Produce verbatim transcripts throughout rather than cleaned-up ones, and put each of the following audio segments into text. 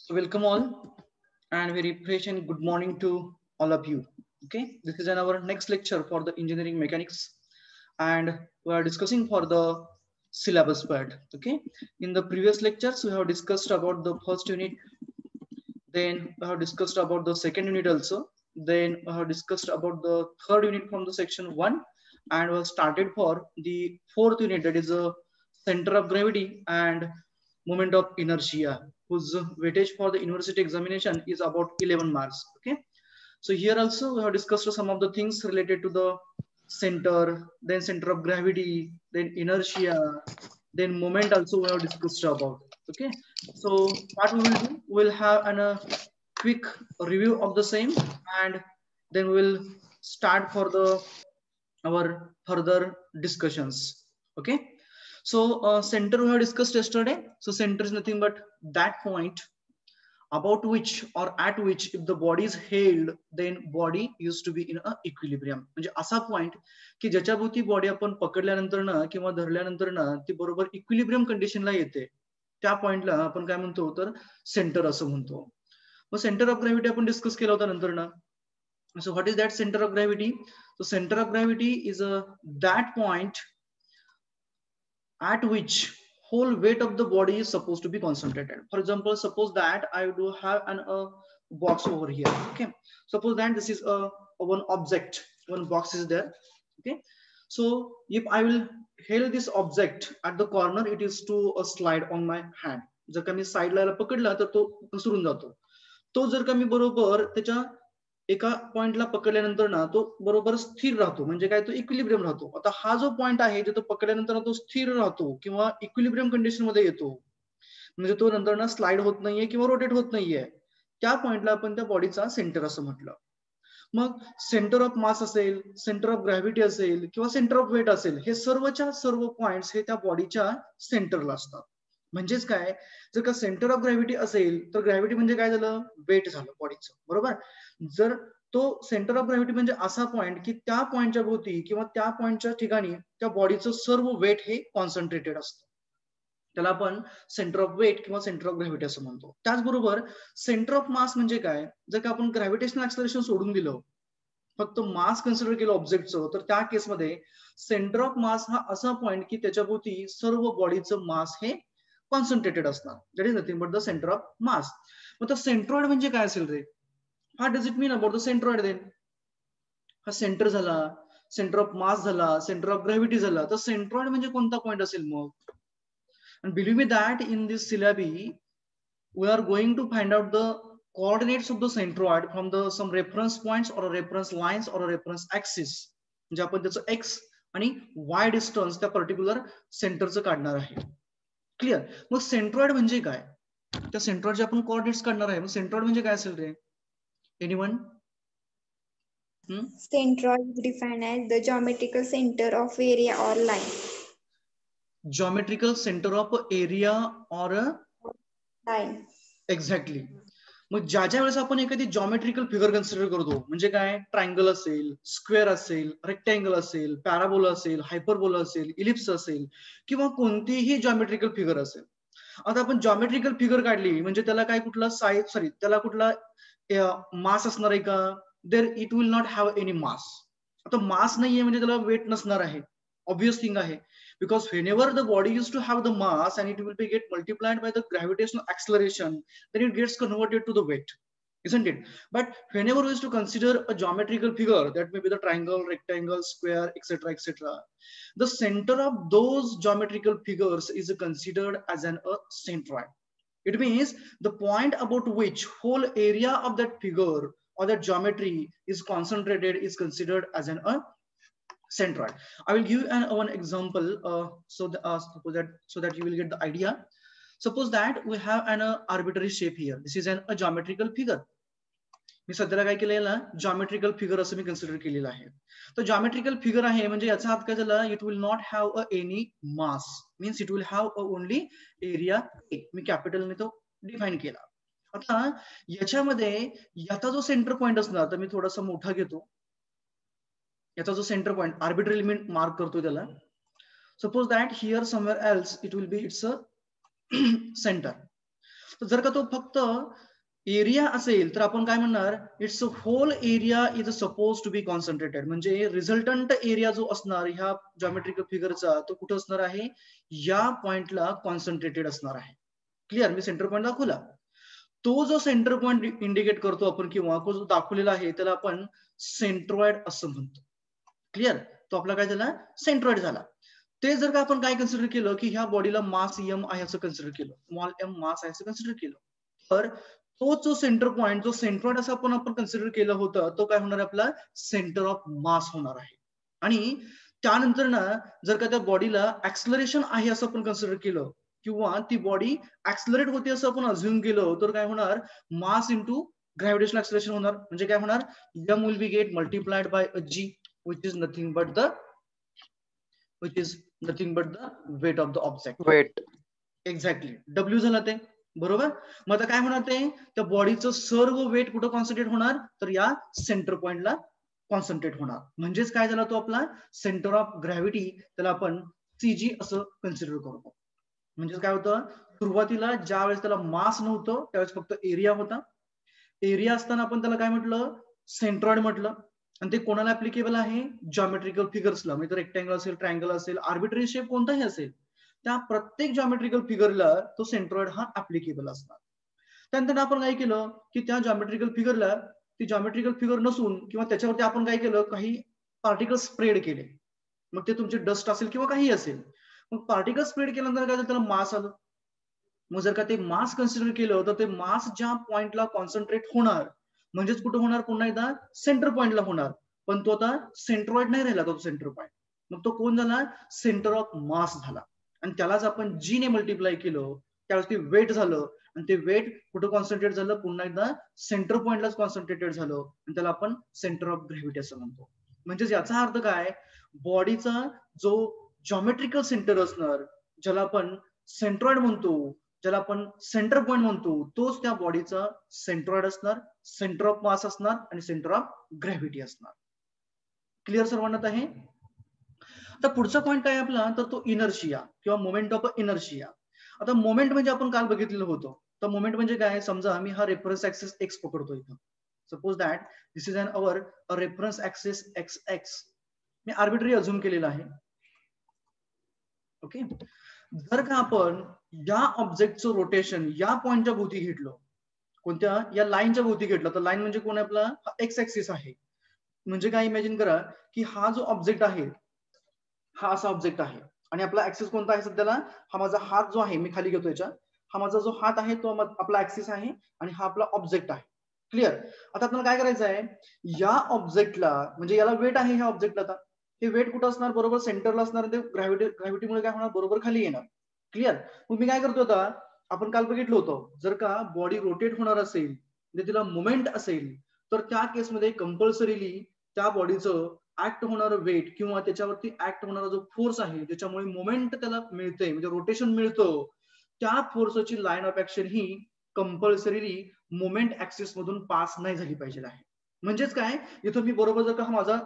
So welcome all and very fresh and good morning to all of you. Okay, this is our next lecture for the engineering mechanics and we are discussing for the syllabus part. Okay, in the previous lectures we have discussed about the first unit, then we have discussed about the second unit also, then we have discussed about the third unit from the section one and we have started for the fourth unit, that is a center of gravity and moment of inertia, whose weightage for the university examination is about eleven marks. Okay, so here also we have discussed some of the things related to the center, then center of gravity, then inertia, then moment also we have discussed about. Okay, so what we will do, we'll have an, a quick review of the same and then we'll start for the our further discussions. Okay, so uh, center we have discussed yesterday. So center is nothing but that point about which or at which if the body is held, then body used to be in a equilibrium. म्हणजे असा point की ज्याच्याभोवती body आपण पकडल्यानंतर ना किंवा धरल्यानंतर ना ती बरोबर equilibrium कंडिशनला येते, त्या पॉइंटला आपण काय म्हणतो तर सेंटर असं म्हणतो. मग सेंटर ऑफ ग्रॅव्हिटी आपण डिस्कस केला होता नंतर ना. So what is that center of gravity? So center of gravity is a that point at which whole weight of the body is supposed to be concentrated. For example, suppose that I do have an a box over here. Okay, suppose that this is a, a one object, one box is there. Okay, so if I will hold this object at the corner, it is to a slide on my hand. जर का मी साइडला पकडला तर तो घसरून जातो. तो जर का मी बरोबर त्याच्या एका पॉइंटला पकडल्यानंतर ना तो बरोबर स्थिर राहतो, म्हणजे काय तो इक्विलिब्रियम राहतो. आता हा जो पॉइंट आहे जिथं पकडल्यानंतर तो स्थिर राहतो किंवा इक्विलिब्रियम कंडिशन मध्ये येतो, म्हणजे तो नंतर ना स्लाइड होत नाहीये किंवा रोटेट होत नाहीये, त्या पॉइंटला आपण त्या बॉडीचा सेंटर असं म्हटलं. मग सेंटर ऑफ मास असेल, सेंटर ऑफ ग्रॅव्हिटी असेल किंवा सेंटर ऑफ वेट असेल, हे सर्वच्या सर्व पॉइंट्स हे त्या बॉडीच्या सेंटरला असतात. म्हणजेच काय, जर का सेंटर ऑफ ग्रॅव्हिटी असेल तर ग्रॅव्हिटी म्हणजे काय झालं, वेट झालं बॉडीचं, बरोबर. जर तो सेंटर ऑफ ग्रॅव्हिटी म्हणजे असा पॉइंट की त्या पॉइंटच्या भोवती किंवा त्या पॉइंटच्या ठिकाणी त्या बॉडीचं सर्व वेट हे कॉन्सन्ट्रेटेड असतं, त्याला आपण सेंटर ऑफ वेट किंवा सेंटर ऑफ ग्रॅव्हिटी असं म्हणतो. त्याचबरोबर सेंटर ऑफ मास म्हणजे काय, जर का आपण ग्रॅव्हिटेशनल ऍक्सलरेशन सोडून दिलं, फक्त मास कन्सिडर केलं ऑब्जेक्टचं, तर त्या केसमध्ये सेंटर ऑफ मास हा असा पॉइंट की त्याच्या भोवती सर्व बॉडीचं मास हे कॉन्सन्ट्रेटेड असणार. That is nothing but the centre of mass. मग सेंट्रॉइड म्हणजे काय असेल रे, what does it mean about the centroid then? हा सेंटर झाला, सेंटर ऑफ मास झाला, सेंटर ऑफ ग्रॅव्हिटी झाला, तर सेंट्रॉइड म्हणजे कोणता पॉइंट असेल मग? And believe me that in this syllabi we are going to find out the coordinates of the centroid from the some reference points or a reference lines or a reference axis, म्हणजे आपण त्याचं x आणि y distance त्या particular सेंटरचं काढणार आहे. Clear. मग centroid म्हणजे काय, त्या सेंट्रॉइडचे आपण कोऑर्डिनेट्स काढणार आहे. मग सेंट्रॉइड म्हणजे काय असेल रे, anyone? Hmm? Centroid is defined as the geometrical center of area or line. Geometrical center of area or a line. Exactly. मग ज्या ज्या वेळेस आपण एखादी जॉमेट्रिकल फिगर कन्सिडर करतो, म्हणजे काय, ट्रायंगल असेल, स्क्वेअर असेल, रेक्टँगल असेल, पॅराबोला असेल, हायपरबोला असेल, इलिप्स असेल किंवा कोणतीही जॉमेट्रिकल फिगर असेल. आता आपण जॉमेट्रिकल फिगर काढली म्हणजे त्याला काय कुठला साईज सॉरी त्याला कुठला मास असणार आहे का, there it will not have any mass. आता मास नाहीये म्हणजे त्याला वेट नसणार आहे, ऑब्वियस थिंग आहे. Because whenever the body used to have the mass and it will be get multiplied by the gravitational acceleration, then it gets converted to the weight, isn't it? But whenever we used to consider a geometrical figure, that may be the triangle, rectangle, square, etc, etc, the center of those geometrical figures is considered as an a centroid. It means the point about which whole area of that figure or that geometry is concentrated is considered as an a centroid. I will give an one example uh, so that uh, that so that you will get the idea. Suppose that we have an uh, arbitrary shape here. This is an a geometrical figure. मी सध्याला काय केलेलं ना, geometrical figure असं मी consider केलेलं आहे. तर geometrical figure आहे म्हणजे याचा अर्थ काय झाला, it will not have a any mass, means it will have a only area. मी कॅपिटलने तो डिफाईन केला. आता याच्यामध्ये याचा जो सेंटर पॉइंट असणार, तर मी थोडासा मोठा घेतो, याचा जो centre point arbitrary element mark करतो त्याला. Suppose that here somewhere else it will be it's a centre. जर का तो फक्त एरिया असेल तर आपण काय म्हणणार, it's a whole area is suppose to be concentrated. म्हणजे रिझल्टंट एरिया जो असणार ह्या जॉमेट्रिकल फिगरचा तो कुठं असणार आहे, या पॉइंटला कॉन्सन्ट्रेटेड असणार आहे. क्लिअर? मी सेंटर पॉइंट दाखवला. तो जो सेंटर पॉइंट इंडिकेट करतो आपण किंवा जो दाखवलेला आहे त्याला आपण सेंट्रॉइड असं म्हणतो. क्लिअर? तो आपला काय झाला, सेंट्रॉइड झाला. ते जर का आपण काय कन्सिडर केलं की ह्या बॉडीला मास एम आहे असं कन्सिडर केलं, स्मॉल एम मास आहे असं कन्सिडर केलं, तर तो जो सेंटर पॉइंट जो सेंट्रॉइड असं आपण आपण कन्सिडर केलं होतं तो काय होणार आपला सेंटर ऑफ मास होणार आहे. आणि त्यानंतर ना जर का त्या बॉडीला ऍक्सलरेशन आहे असं आपण कन्सिडर केलं किंवा ती बॉडी ऍक्सलरेट होते असं आपण अज्युम केलं तर काय होणार, मास इंटू ग्रॅव्हिटेशनल ऍक्सलरेशन होणार. म्हणजे काय होणार, M will be get multiplied by a G which is nothing but the which is nothing but the weight of the object. Weight. Exactly W झाला ते, बरोबर. मग आता काय होणार, ते त्या बॉडीचं सर्व वेट कुठं कॉन्सन्ट्रेट होणार, तर या सेंटर पॉइंटला कॉन्सन्ट्रेट होणार. म्हणजेच काय झाला, तो आपला सेंटर ऑफ ग्रॅव्हिटी, त्याला आपण सीजी असं कन्सिडर करतो. म्हणजे काय होतं, सुरुवातीला ज्या वेळेस त्याला मास नव्हतं त्यावेळेस फक्त एरिया होता. एरिया असताना आपण त्याला काय म्हटलं, सेंट्रॉइड म्हटलं. आणि ते कोणाला ऍप्लिकेबल आहे, जॉमेट्रिकल फिगर्सला. म्हणजे रेक्टँगल असेल, ट्रायंगल असेल, आर्बिट्ररी शेप कोणताही असेल, त्या प्रत्येक जॉमेट्रिकल फिगरला तो सेंट्रॉइड हा ऍप्लिकेबल असणार. त्यानंतर आपण काय केलं की त्या जॉमेट्रिकल फिगरला ती जॉमेट्रिकल फिगर नसून किंवा त्याच्यावरती आपण काय केलं, काही पार्टिकल स्प्रेड केले. मग ते तुमचे डस्ट असेल किंवा काही असेल. मग पार्टिकल स्प्रेड केल्यानंतर काय झालं, त्याला मास आलं. मग जर का ते मास कन्सिडर केलं तर ते मास ज्या पॉइंटला कॉन्सन्ट्रेट होणार, म्हणजेच कुठं होणार, पुन्हा एकदा सेंटर पॉइंटला होणार. पण तो आता सेंट्रॉइड नाही राहिला, तो सेंटर पॉइंट. मग तो कोण झाला, सेंटर ऑफ मास झाला. आणि त्यालाच आपण जी ने मल्टिप्लाय केलं, त्यावेळेस ते वेट झालं. आणि ते वेट कुठं कॉन्सन्ट्रेट झालं, पुन्हा एकदा सेंटर पॉइंटलाच कॉन्सन्ट्रेटेड झालं. आणि त्याला आपण सेंटर ऑफ ग्रॅव्हिटी असं म्हणतो. म्हणजे याचा अर्थ काय, बॉडीचा जो जॉमेट्रिकल सेंटर असणार, ज्याला आपण सेंट्रॉइड म्हणतो, ज्याला आपण सेंटर पॉइंट म्हणतो, तोच त्या बॉडीचा सेंट्रॉइड असणार, सेंटर ऑफ मास असणार आणि सेंटर ऑफ ग्रॅव्हिटी असणार. क्लिअर सर्वांना आहे? आता पुढचा पॉइंट काय आपला, तर तो इनर्शिया किंवा मोमेंट ऑफ इनर्शिया. आता मोमेंट म्हणजे आपण काल बघितलेलं होतं. तर मोमेंट म्हणजे काय, समजा मी हा रेफरन्स ऍक्सिस एक्स पकडतो इथं. Suppose that this is an our reference axis X X. मी आर्बिट्ररी अझ्युम केलेला आहे. ओके. जर का आपण या ऑब्जेक्टचं रोटेशन या पॉइंटच्या भोवती घेतलं, कोणत्या, या लाईनच्या भोवती घेतलं, तर लाईन म्हणजे कोण, आपला एक्स ऍक्सिस आहे. म्हणजे काय, इमॅजिन करा की हा जो ऑब्जेक्ट आहे, हा असा ऑब्जेक्ट आहे आणि आपला ऍक्सिस कोणता आहे सध्याला, हा माझा हात जो आहे, मी खाली घेतो याच्या, हा माझा जो हात आहे तो आपला ऍक्सिस आहे आणि हा आपला ऑब्जेक्ट आहे. क्लिअर? आता आपल्याला काय करायचं आहे, या ऑब्जेक्टला, म्हणजे याला वेट आहे ह्या ऑब्जेक्टला, आता हे वेट कुठं असणार, बरोबर सेंटरला असणार. ते ग्रॅव्हिटी ग्रॅव्हिटीमुळे काय होणार, बरोबर खाली येणार. क्लिअर? मग मी काय करतो, आता आपण काल बघितलं होतं, जर का बॉडी रोटेट होणार असेल, म्हणजे तिला मुवमेंट असेल, तर त्या केसमध्ये कंपल्सरीली त्या बॉडीचं ऍक्ट होणारं वेट किंवा त्याच्यावरती ऍक्ट होणारा जो फोर्स आहे, ज्याच्यामुळे मुवमेंट त्याला मिळते, म्हणजे रोटेशन मिळतं, त्या फोर्सची लाईन ऑफ ऍक्शन ही कंपल्सरीली मोमेंट ऍक्सिस मधून पास नाही झाली पाहिजे आहे. म्हणजेच काय, इथं मी बरोबर जर का हा माझा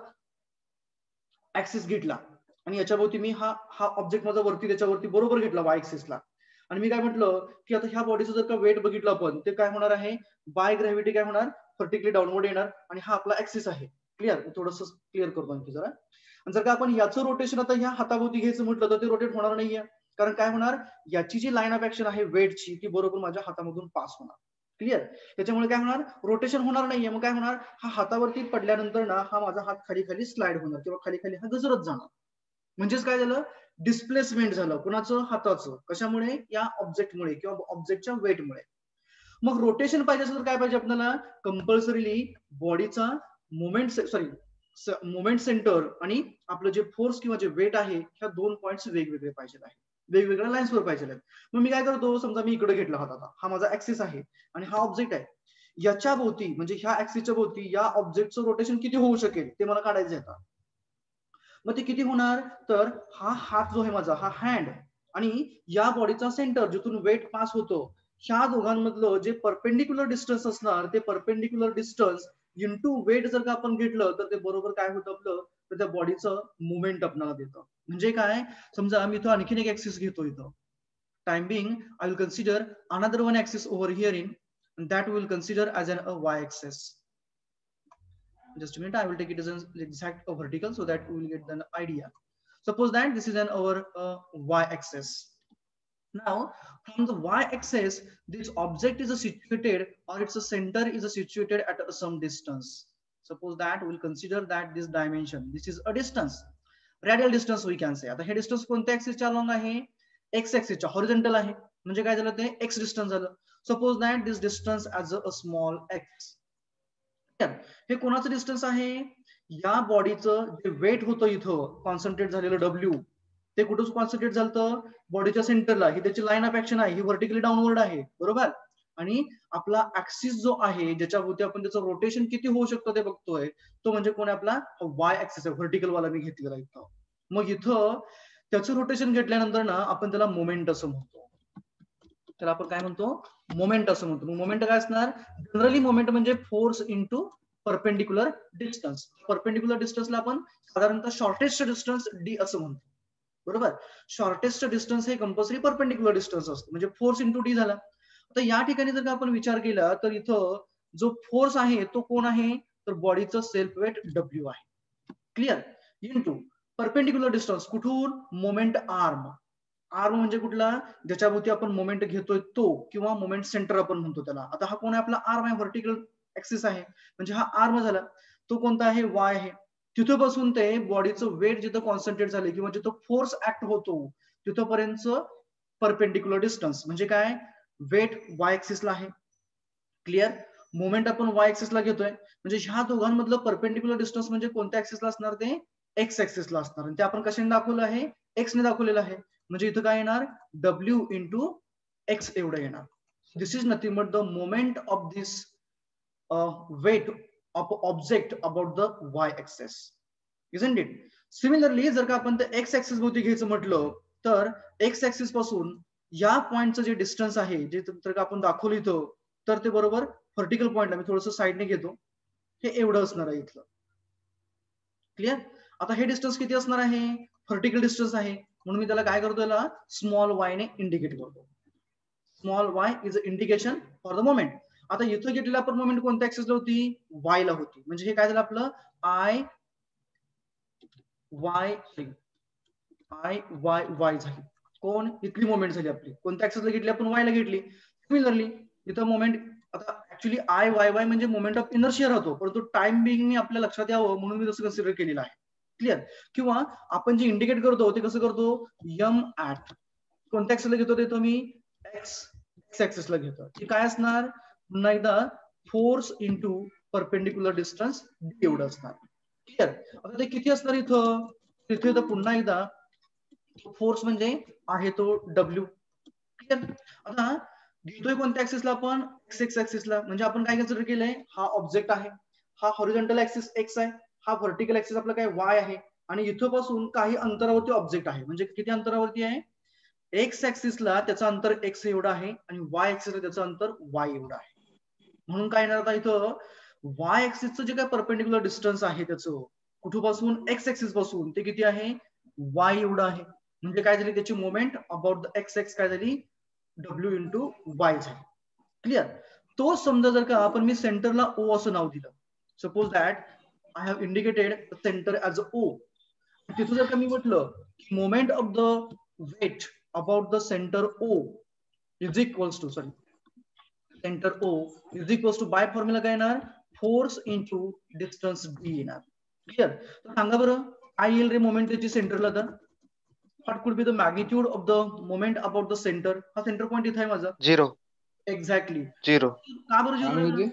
ऍक्सिस घेतला आणि याच्यावरती मी हा हा ऑब्जेक्ट माझा वरती त्याच्यावरती बरोबर घेतला वाय ऍक्सिसला, आणि मी काय म्हटलं की आता ह्या बॉडीचं जर का वेट बघितलं आपण, ते काय होणार आहे, बाय ग्रॅव्हिटी काय होणार, व्हर्टिकली डाऊनवर्ड येणार. आणि हा आपला ऍक्सिस आहे. क्लिअर? थोडस क्लिअर करतो आणखी जरा. आणि जर का आपण याचं रोटेशन आता ह्या हाताभोवती घ्यायचं म्हटलं तर ते रोटेट होणार नाहीये, कारण काय होणार, याची जी लाईन ऑफ ऍक्शन आहे वेटची, ती बरोबर माझ्या हातामधून पास होणार. क्लिअर? त्याच्यामुळे काय होणार, रोटेशन होणार नाहीये. मग काय होणार, हा हातावरती पडल्यानंतर ना हा माझा हात खाली खाली स्लाइड होणार किंवा खाली खाली हा घसरत जाणार. म्हणजेच काय झालं, डिस्प्लेसमेंट झालं. कुणाचं, हाताचं. कशामुळे, या ऑब्जेक्टमुळे किंवा ऑब्जेक्टच्या वेटमुळे. मग रोटेशन पाहिजे असेल तर काय पाहिजे आपल्याला, कंपल्सरीली बॉडीचा मुवमेंट सॉरी मुवमेंट सेंटर आणि आपलं जे फोर्स किंवा जे वेट आहे, ह्या दोन पॉइंट्स वेगवेगळे पाहिजे आहेत, वेगवेगळ्या लाईन्सवर पाहिजे आहेत. मग मी काय करतो, समजा मी इकडे घेतला होता, हा माझा ऍक्सिस आहे आणि हा ऑब्जेक्ट आहे, याच्या भोवती म्हणजे ह्या ऍक्सिसच्या भोवती या ऑब्जेक्टचं रोटेशन किती होऊ शकेल ते मला काढायचं आहे. मग ते किती होणार, तर हा हात जो आहे माझा, हा हँड, आणि या बॉडीचा सेंटर जिथून वेट पास होतो, ह्या दोघांमधलं जे परपेंडिक्युलर डिस्टन्स असणार, ते परपेंडिक्युलर डिस्टन्स इंटू वेट जर का आपण घेतलं तर ते बरोबर काय होतं आपलं, तर त्या बॉडीचं मुवमेंट आपल्याला देतं. म्हणजे काय, समजा आम्ही इथं आणखीन एक ऍक्सिस घेतो, इथं time being, I will consider another one axis over here in, and that we will consider as an a y-axis. Just a minute, I will take it as an exact vertical so that we will get an idea. Suppose that this is an our uh, y-axis. Now, from the y-axis, this object is situated, or its center is situated at some distance. Suppose that we'll consider that this dimension, this is a distance, radial distance we can say. आता हे distance कोणत्या axis च्या along आहे? X axis च्या horizontal आहे. म्हणजे काय झालं ते x distance झालं. Suppose that this distance as a, a small x. हे कोणाचं डिस्टन्स आहे? या बॉडीचं जे वेट होतं इथं कॉन्सन्ट्रेट झालेलं डब्ल्यू, ते कुठं कॉन्सन्ट्रेट झालं? बॉडीच्या सेंटरला. ही त्याची लाईन ऑफ ऍक्शन आहे, ही व्हर्टिकली डाऊनवर्ड आहे, बरोबर. आणि आपला ऍक्सिस जो आहे, ज्याच्यावरती आपण त्याचं रोटेशन किती होऊ शकतं ते बघतोय, तो म्हणजे कोण आपला वाय ऍक्सिस आहे, व्हर्टिकल वाला मी घेतलेला इथं. मग इथं त्याचं रोटेशन घेतल्यानंतर ना आपण त्याला मोमेंट असं म्हणतो. त्याला आपण काय म्हणतो? मोमेंट असं म्हणतो. मोमेंट काय असणार? जनरली मोमेंट म्हणजे force into perpendicular distance. Perpendicular डिस्टन्सला आपण साधारणतः शॉर्टेस्ट डिस्टन्स डी असं म्हणतो, बरोबर. शॉर्टेस्ट डिस्टन्स हे कंपल्सरी परपेंडिक्युलर डिस्टन्स असतो, म्हणजे फोर्स इंटू डी झाला. आता या ठिकाणी जर का आपण विचार केला तर इथं जो फोर्स आहे तो कोण आहे? तर बॉडीचं सेल्फ वेट डब्ल्यू आहे, क्लिअर. इंटू परपेंडिक्युलर डिस्टन्स कुठून? Moment arm. आर्म म्हणजे कुठला? ज्याच्याभोवती आपण मोमेंट घेतोय तो, किंवा मोमेंट सेंटर आपण म्हणतो त्याला. आता हा कोण आहे? आपला आर्म आहे, व्हर्टिकल ऍक्सिस आहे, म्हणजे हा आर्म झाला. तो कोणता आहे? वाय आहे. तिथपासून ते बॉडीचं वेट जिथं कॉन्सन्ट्रेट झाले किंवा जिथं फोर्स ऍक्ट होतो तिथपर्यंत परपेंडिक्युलर डिस्टन्स म्हणजे काय? वेट वाय ऍक्सिसला आहे, क्लिअर. मोमेंट आपण वाय ऍक्सिसला घेतोय, म्हणजे ह्या दोघांमधलं परपेंडिक्युलर डिस्टन्स म्हणजे कोणत्या ऍक्सिसला असणार? ते एक्स ऍक्सिसला असणार. आणि ते आपण कशाने दाखवलं आहे? एक्स ने दाखवलेलं आहे. म्हणजे इथं काय येणार? डब्ल्यू इंटू एक्स एवढं येणार. This is nothing but the moment of this weight of object about the Y axis, isn't it? Similarly जर का आपण एक्स ऍक्सिस भोवती घ्यायचं म्हटलं तर एक्स ऍक्सिस पासून या पॉइंटचं जे डिस्टन्स आहे, जे जर का आपण दाखवलं इथं, तर ते बरोबर व्हर्टिकल पॉइंटला मी थोडंसं साईडने घेतो, हे एवढं असणार आहे इथलं, क्लिअर. आता हे डिस्टन्स किती असणार आहे? व्हर्टिकल डिस्टन्स आहे, म्हणून मी त्याला काय करतो? याला स्मॉल वाय ने इंडिकेट करतो. Small Y is a indication for the moment. आता इथं घेतलेला आपण मोमेंट कोणत्या ऍक्सिसला होती? वाय ला होती. म्हणजे हे काय झालं आपलं? I Y I Y Y झाली. कोण? इथली मोमेंट झाली आपली. कोणत्या ऍक्सिसला घेतली आपण? वाय ला घेतली. सिमिलरली इथं मोमेंट, आता ऍक्च्युली आय वाय वाय म्हणजे मोमेंट ऑफ इनर्शिया राहतो, परंतु टाइम बिंग आपल्या लक्षात यावं म्हणून मी तसं कन्सिडर केलेलं आहे, क्लिअर. किंवा आपण जे इंडिकेट करतो ते कसं करतो? M at. कोणत्या ऍक्सिसला घेतो ते? तो मी एक्स एक्स ऍक्सिसला घेतो. हे काय असणार? पुन्हा एकदा फोर्स इंटू परपेंडिक्युलर डिस्टन्स एवढं असणार, क्लिअर. आता ते किती असणार इथं? तिथे तर पुन्हा एकदा फोर्स म्हणजे आहे तो डब्ल्यू, क्लिअर. आता घेतोय कोणत्या ऍक्सिसला आपण? एक्स एक्स ऍक्सिसला. म्हणजे आपण काय कन्सिडर केलंय? हा ऑब्जेक्ट आहे, हा हॉरिझॉन्टल ऍक्सिस एक्स आहे, हा व्हर्टिकल ऍक्सिस आपला काय वाय आहे, आणि इथपासून काही अंतरावरती ऑब्जेक्ट आहे. म्हणजे किती अंतरावरती आहे? एक्स ऍक्सिसला त्याचं अंतर एक्स एवढं आहे आणि वाय ऍक्सिसला त्याचं अंतर वाय एवढं आहे. म्हणून काय येणार आता इथं? वाय ऍक्सिसचं जे काय परपेंडिक्युलर डिस्टन्स आहे त्याचं कुठपासून? एक्स ऍक्सिस पासून, ते किती आहे? वाय एवढं आहे. म्हणजे काय झाली? त्याची moment about the X X काय झाली? डब्ल्यू इंटू वाय झाली, क्लिअर. तो समजा जर का आपण मी सेंटरला ओ असं नाव दिलं, suppose that I have indicated centre as a O. तिथं जर का मी म्हटलं moment of the weight about the centre O is equals to sorry centre O is equals to by formula काय येणार? फोर्स इंटू डिस्टन्स डी येणार, clear. तर सांगा बरं काय येईल रे मोमेंट त्याची सेंटरला? तर what could be the magnitude of the moment about the center? हा सेंटर पॉइंट इथे आहे माझा. झिरो. एक्झॅक्टली. झिरो. का बरं झिरो?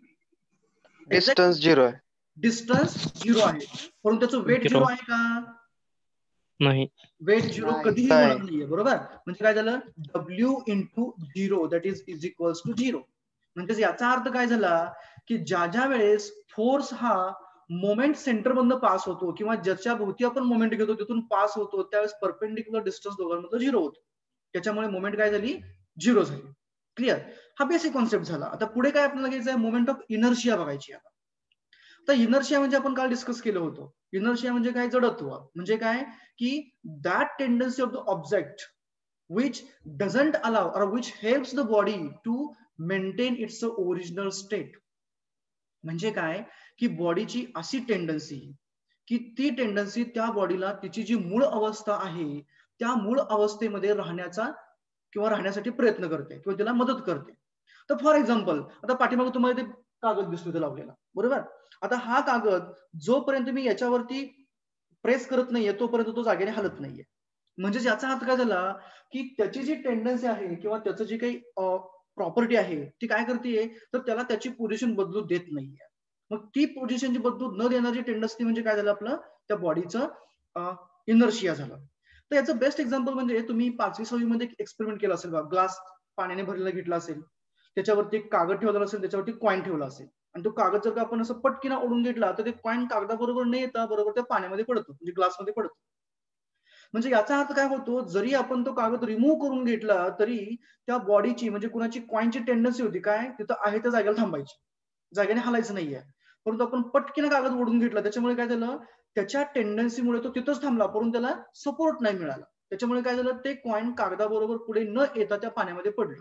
डिस्टन्स झिरो आहे. डिस्टन्स झिरो आहे, पण त्याचं वेट झिरो आहे का? नाही. वेट झिरो कधीही होणार नाहीये, बरोबर. म्हणजे काय झालं? W into zero that is is equals to zero. म्हणजे याचा अर्थ काय झाला की ज्या ज्या वेळेस फोर्स हा मोमेंट सेंटर मधून पास होतो किंवा ज्याच्या भोवती आपण मोमेंट घेतो तिथून पास होतो, त्यावेळेस परपेंडिक्युलर डिस्टन्स दोघांमध्ये झिरो होतो. त्याच्यामुळे मोमेंट काय झाली? झिरो झाली, क्लिअर. हा बेसिक कॉन्सेप्ट झाला. आता पुढे काय आपल्याला घ्यायचं आहे? मोमेंट ऑफ इनर्शिया बघायची आहे. तर इनर्शिया म्हणजे आपण काल डिस्कस केलं होतं. इनर्शिया म्हणजे काय? जडत्व. म्हणजे काय? की that tendency of the object which doesn't allow or which helps the body to maintain its original state. म्हणजे काय की बॉडीची अशी टेंडन्सी की ती टेंडन्सी त्या बॉडीला तिची जी मूळ अवस्था आहे त्या मूळ अवस्थेमध्ये राहण्याचा किंवा राहण्यासाठी प्रयत्न करते किंवा तिला मदत करते. तर फॉर एक्झाम्पल आता पाठीमागे तुम्हाला ते कागद दिसतो ते लावलेला, बरोबर. आता हा कागद जोपर्यंत मी याच्यावरती प्रेस करत नाहीये तोपर्यंत तो जागेने हलत नाहीये. म्हणजे याचा अर्थ काय झाला की त्याची जी टेंडन्सी आहे किंवा त्याचं जी काही प्रॉपर्टी आहे ती काय करते तर त्याला त्याची पोझिशन बदलू देत नाहीये. मग ती पोझिशन जी बदलू न देणारी टेंडन्सी म्हणजे काय झालं आपलं त्या बॉडीचं इनर्शिया झालं. तर याचं बेस्ट एक्झाम्पल म्हणजे तुम्ही पाचवी सहावी मध्ये एक्सपेरिमेंट केला असेल बघा. ग्लास पाण्याने भरलेला घेतला असेल, त्याच्यावरती कागद ठेवला असेल, त्याच्यावरती कॉइन ठेवला असेल आणि तो कागद जर का आपण असं पटकीना ओढून घेतला तर ते कॉइन कागदाबरोबर न येता बरोबर त्या पाण्यामध्ये पडतो म्हणजे ग्लासमध्ये पडतो. म्हणजे याचा अर्थ काय होतो जरी आपण तो कागद रिमूव्ह करून घेतला तरी त्या बॉडीची म्हणजे कुणाची कॉइनची टेंडन्सी होती काय तिथं आहे त्या जागेला थांबायची, जागेने हलायचं नाहीये. परंतु आपण पटकीने कागद ओढून घेतला त्याच्यामुळे काय झालं त्याच्या टेंडन्सीमुळे तो तिथंच थांबला परंतु त्याला सपोर्ट नाही मिळाला. त्याच्यामुळे काय झालं ते कॉइन कागदाबरोबर पुढे न येता त्या पाण्यामध्ये पडलं.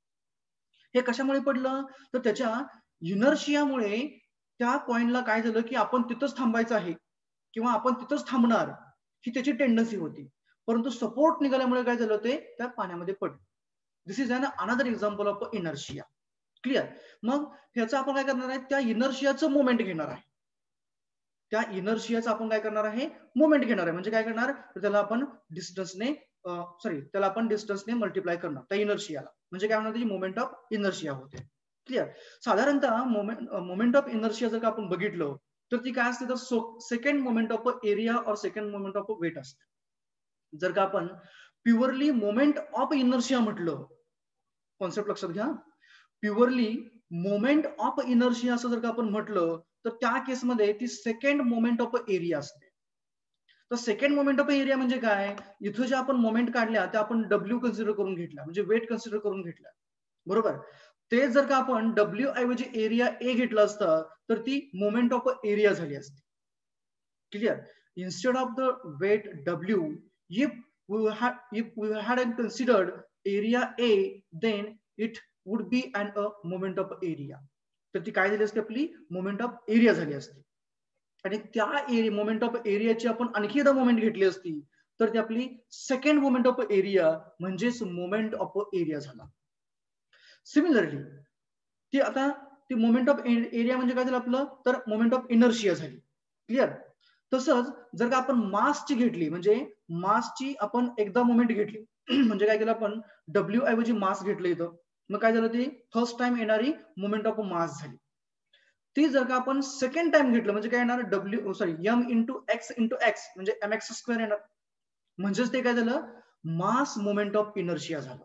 हे कशामुळे पडलं तर त्याच्या इनर्शियामुळे त्या कॉइनला काय झालं की आपण तिथंच थांबायचं आहे किंवा आपण तिथंच थांबणार ही त्याची टेंडन्सी होती. परंतु सपोर्ट निघाल्यामुळे काय झालं ते त्या पाण्यामध्ये पडलं. This is an another example of inertia. Clear. मग ह्याचं आपण काय करणार आहे त्या इनर्शियाचं मोमेंट घेणार आहे. त्या इनर्शियाचं आपण काय करणार आहे मोमेंट घेणार आहे. म्हणजे काय करणार तर त्याला आपण डिस्टन्सने सॉरी त्याला आपण डिस्टन्सने मल्टिप्लाय करणार त्या इनर्शियाला. म्हणजे काय होणार त्याची मोमेंट ऑफ इनर्शिया होते. क्लिअर. साधारणतः मोमेंट मोमेंट ऑफ इनर्शिया जर का आपण बघितलं तर ती काय असते तर सेकंड मोमेंट ऑफ एरिया और सेकंड मोमेंट ऑफ वेट असते. जर का आपण प्युअरली मोमेंट ऑफ इनर्शिया म्हटलं, कॉन्सेप्ट लक्षात घ्या, प्युअरली मोमेंट ऑफ इनर्शिया असं जर का आपण म्हटलं तर त्या केसमध्ये ती सेकंड मोमेंट ऑफ एरिया असते. तर सेकंड मोमेंट ऑफ एरिया म्हणजे काय इथं जे आपण मोमेंट काढल्या त्या आपण डब्ल्यू कन्सिडर करून घेतल्या म्हणजे वेट कन्सिडर करून घेतल्या, बरोबर. ते जर का आपण डब्ल्यू ऐवजी एरिया ए घेतलं असतं तर ती मोमेंट ऑफ एरिया झाली असती. Clear. Instead of the weight W if we had if we had considered area A then it would be an a moment of area. तर ती काय झाली असते आपली मोमेंट ऑफ एरिया झाली असते. आणि त्या एरिया मोमेंट ऑफ एरियाची आपण आणखी एकदा मोमेंट घेतली असती तर ती आपली सेकंड मोमेंट ऑफ एरिया म्हणजेच मोमेंट ऑफ एरिया झाला. सिमिलरली ती आता ती मोमेंट ऑफ एरिया म्हणजे काय झालं आपलं तर मोमेंट ऑफ इनर्शिया झाली. क्लिअर. तसंच जर का आपण मासची घेतली म्हणजे मासची आपण एकदा मोमेंट घेतली म्हणजे काय केलं आपण डब्ल्यू ऐवजी मास घेतलं इथं मग काय झालं ती फर्स्ट टाइम येणारी मोमेंट ऑफ मास झाली. ती जर का आपण सेकंड टाइम घेतलं म्हणजे काय येणार W sorry M into X into X म्हणजे एम एक्स स्क्वेअर येणार म्हणजेच ते काय झालं मास मोमेंट ऑफ इनर्शिया झालं.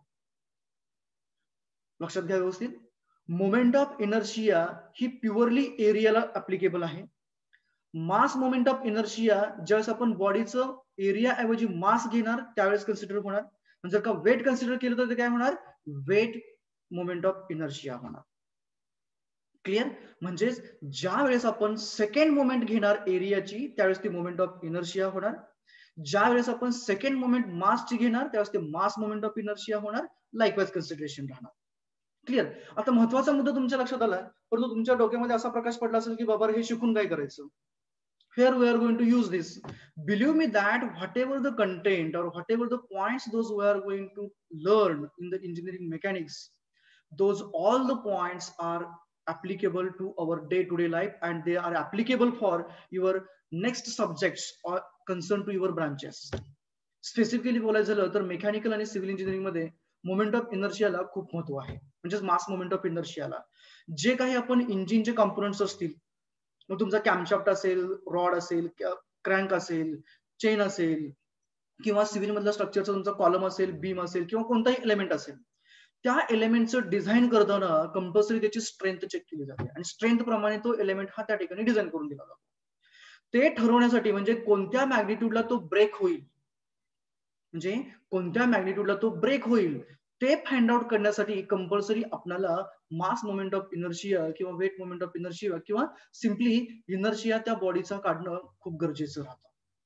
लक्षात घ्या व्यवस्थित. मोमेंट ऑफ इनर्शिया ही प्युअरली एरियाला ऍप्लिकेबल आहे. मास मोमेंट ऑफ इनर्शिया ज्यावेळेस आपण बॉडीचं एरिया ऐवजी मास घेणार त्यावेळेस कन्सिडर होणार. जर का वेट कन्सिडर केलं तर ते काय होणार वेट मोमेंट ऑफ इनर्शिया होणार. क्लिअर. म्हणजेच ज्या वेळेस आपण सेकंड मोमेंट घेणार एरियाची त्यावेळेस ती मोमेंट ऑफ इनर्शिया होणार. ज्या वेळेस आपण सेकंड मोमेंट मासची घेणार त्यावेळेस ते मास मोमेंट ऑफ इनर्शिया होणार. लाईकवाईज कन्सिडरेशन राहणार. क्लिअर. आता महत्वाचा मुद्दा तुमच्या लक्षात आला परंतु तुमच्या डोक्यामध्ये असा प्रकाश पडला असेल की बाबा हे शिकून काय करायचं. Here we are going to use this. Believe me that whatever the content or whatever the points those we are going to learn in the engineering mechanics, those all the points are applicable to our day-to-day life and they are applicable for your next subjects or concerned to your branches. Specifically बोलायचं झालं तर mechanical आणि civil engineering मध्ये moment of इनर्शियाला खूप महत्व आहे. म्हणजेच मास मोमेंट ऑफ इनर्शियाला जे काही आपण इंजिनचे कॉम्पोनंट्स असतील मग तुमचा कॅमशाफ्ट असेल, रॉड असेल, क्रँक असेल, चेन असेल किंवा सिव्हिल मधल्या स्ट्रक्चरचा तुमचा कॉलम असेल, बीम असेल किंवा कोणताही एलिमेंट असेल त्या एलिमेंटचं डिझाईन करताना कंपल्सरी त्याची स्ट्रेंथ चेक केली जाते आणि स्ट्रेंथ प्रमाणे तो एलिमेंट हा त्या ठिकाणी डिझाईन करून दिला जातो. ते ठरवण्यासाठी म्हणजे कोणत्या मॅग्निट्यूडला तो ब्रेक होईल म्हणजे कोणत्या मॅग्निट्यूडला तो ब्रेक होईल ते फाइंड आउट करण्यासाठी कंपल्सरी आपल्याला मास मोमेंट ऑफ इनर्शिया किंवा वेट मोमेंट ऑफ इनर्शिया किंवा सिम्पली इनर्शिया त्या बॉडीचा काढणं खूप गरजेचं राहतं.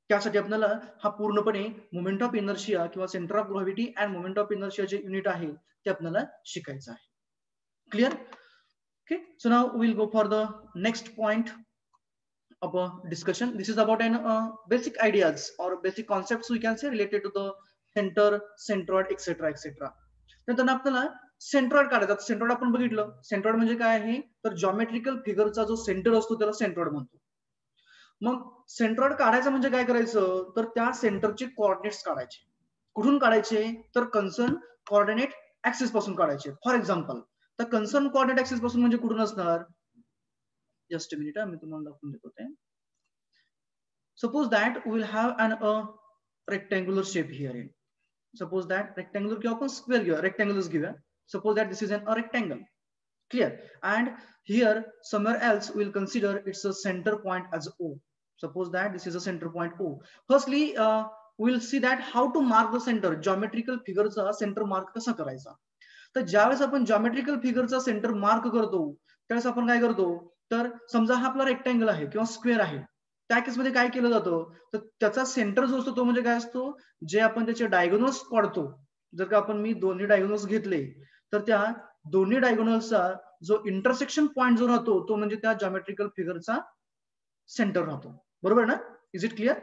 त्यासाठी आपल्याला हा पूर्णपणे मोमेंट ऑफ इनर्शिया किंवा centre of gravity and moment of inertia जे युनिट आहे ते आपल्याला शिकायचं आहे. Clear? Okay, so now will go for the next point of a discussion. This is about an uh, basic ideas or basic concepts we can say related to the center, centroid, etc etc. नंतर आपल्याला centroid काढायचा. Centroid आपण बघितलं, centroid म्हणजे काय आहे तर geometrical फिगरचा जो सेंटर असतो त्याला सेंट्रॉइड म्हणतो. मग सेंट्रॉइड काढायचं म्हणजे काय करायचं तर त्या सेंटरचे कोऑर्डिनेट्स काढायचे. कुठून काढायचे तर कन्सर्न कोऑर्डिनेट ऍक्सिस पासून काढायचे. फॉर एक्झाम्पल तर कन्सर्न कोऑर्डिनेट ऍक्सिस पासून म्हणजे कुठून असणार, just a minute, मी तुम्हाला दाखवून देतो ते. Suppose that we will have an a rectangular shape here in. Suppose that rectangular किंवा आपण square घेऊया, rectangles घेऊया. Suppose that this is an a rectangle. Clear? And here somewhere else we will consider its a center point as O. Suppose that this is a center point O. Firstly, uh, we will see that how to mark the center. Geometrical figure चा center mark कसा करायचा. तर ज्यावेळेस आपण geometrical figure चा center mark करतो त्यावेळेस आपण काय करतो तर समजा हा आपला रेक्टँगल आहे किंवा स्क्वेअर आहे, त्या केसमध्ये काय केलं जातं तर त्याचा सेंटर जो असतो तो म्हणजे काय असतो जे आपण त्याचे डायगोनल्स काढतो. जर का आपण मी दोन्ही डायगोनल्स घेतले तर त्या दोन्ही डायगोनल्सचा जो इंटरसेक्शन पॉइंट जो राहतो तो म्हणजे त्या जॉमेट्रिकल फिगरचा सेंटर राहतो. बरोबर ना? Is it clear?